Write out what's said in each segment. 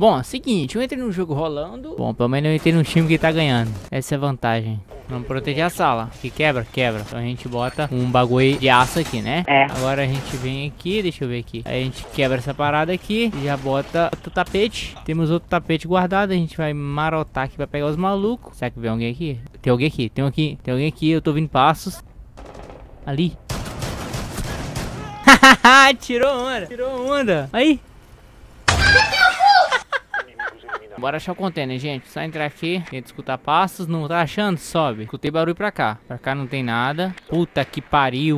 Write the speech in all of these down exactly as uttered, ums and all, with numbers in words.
Bom, seguinte, eu entrei no jogo rolando. Bom, pelo menos eu entrei num time que tá ganhando. Essa é a vantagem. Vamos proteger a sala. Que quebra, quebra. Então a gente bota um bagulho de aço aqui, né? É. Agora a gente vem aqui, deixa eu ver aqui. Aí a gente quebra essa parada aqui e já bota outro tapete. Temos outro tapete guardado. A gente vai marotar aqui pra pegar os malucos. Será que vem alguém aqui? Tem alguém aqui, tem alguém aqui. Tem alguém aqui, eu tô ouvindo passos. Ali. Tirou onda. Tirou onda. Aí. Bora achar o container, gente. Só entrar aqui. Tenta escutar passos. Não tá achando? Sobe. Escutei barulho pra cá. Pra cá não tem nada. Puta que pariu.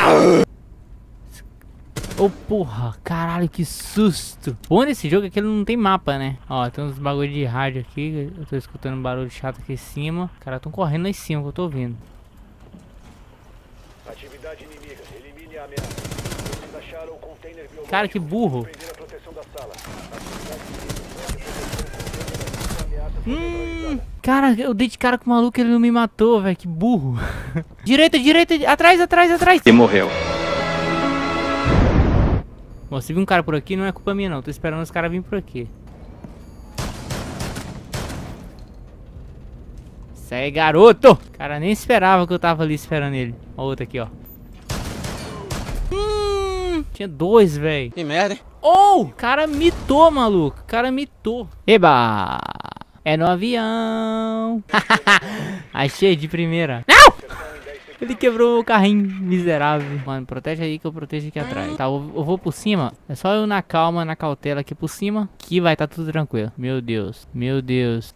Ô, oh, porra. Caralho, que susto. Bom nesse jogo é que ele não tem mapa, né? Ó, tem uns bagulho de rádio aqui. Eu tô escutando um barulho chato aqui em cima. Os caras tão correndo lá em cima que eu tô ouvindo. Atividade inimiga. Elimine a ameaça. Vocês acharam o container biológico. Cara, que burro. Hum, cara, eu dei de cara com o maluco, ele não me matou, velho, que burro. Direita, direita, atrás, atrás, atrás. E morreu. Bom, se vir um cara por aqui, não é culpa minha não, tô esperando os caras virem por aqui. Isso aí, garoto. Cara, nem esperava que eu tava ali esperando ele. Ó, outro aqui, ó. Hum, tinha dois, velho. Que merda, hein? Oh, cara mitou, maluco, cara mitou. Eba. É no avião. Achei de primeira. Não! Ele quebrou o carrinho miserável. Mano, protege aí que eu protejo aqui atrás. Tá, eu, eu vou por cima. É só eu na calma, na cautela aqui por cima, que vai estar tá tudo tranquilo. Meu Deus, meu Deus.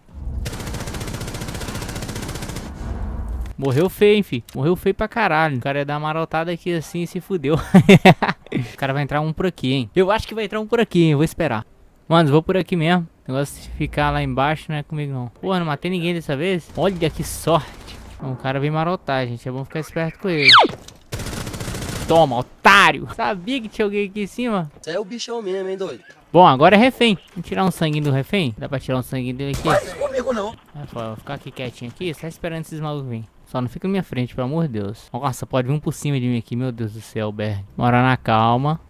Morreu feio, hein, fi. Morreu feio pra caralho. O cara ia dar uma marotada aqui assim e se fudeu. O cara vai entrar um por aqui, hein. Eu acho que vai entrar um por aqui, hein. Eu vou esperar. Mano, vou por aqui mesmo. O negócio de ficar lá embaixo não é comigo não. Porra, não matei ninguém dessa vez. Olha que sorte. O cara vem marotar, gente. É bom ficar esperto com ele. Toma, otário. Sabia que tinha alguém aqui em cima. Você é o bichão mesmo, hein, doido? Bom, agora é refém. Vamos tirar um sanguinho do refém? Dá pra tirar um sanguinho dele aqui? Não comigo não. É, vou ficar aqui quietinho aqui. Só esperando esses malucos virem. Só não fica na minha frente, pelo amor de Deus. Nossa, pode vir um por cima de mim aqui. Meu Deus do céu, Berg. Bora na calma.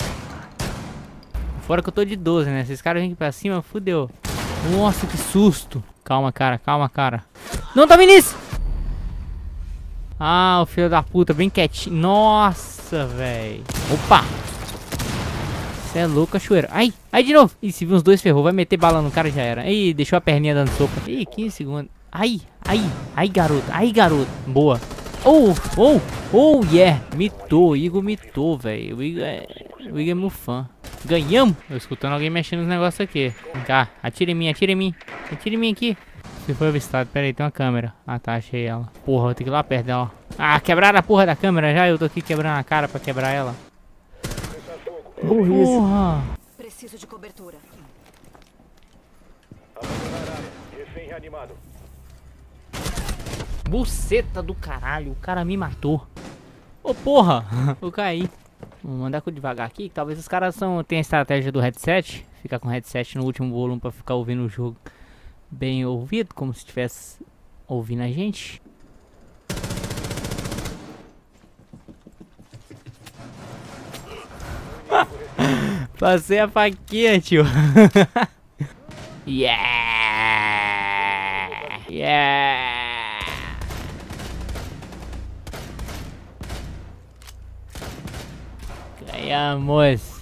Fora que eu tô de doze, né? Se esses caras vêm aqui pra cima, fudeu. Nossa, que susto. Calma, cara. Calma, cara. Não, tá Vinícius! Ah, o filho da puta, bem quietinho. Nossa, velho. Opa! Você é louco, cachoeira. Ai, ai de novo. Ih, se vir uns dois ferrou, vai meter bala no cara, já era. Ih, deixou a perninha dando sopa. Ih, quinze segundos. Ai, ai, ai, garoto. Ai, garoto. Boa. Oh, oh, oh, yeah. Mitou, o Igor mitou, velho. O Igor é... O Igor é meu fã. Ganhamos. Tô escutando alguém mexendo nos negócios aqui. Vem cá, atira em mim, atira em mim. Atira em mim aqui. Você foi avistado, pera aí, tem uma câmera. Ah tá, achei ela. Porra, vou ter que ir lá perto dela. Ah, quebraram a porra da câmera já. Eu tô aqui quebrando a cara pra quebrar ela. Porra. Preciso de cobertura. Refém reanimado. Buceta do caralho, o cara me matou. Ô porra, eu caí. Vou mandar devagar aqui, que talvez os caras são, tem a estratégia do headset. Ficar com o headset no último volume pra ficar ouvindo o jogo bem ouvido, como se estivesse ouvindo a gente. Passei a faquinha, tio. Yeah! Yeah! Ganhamos!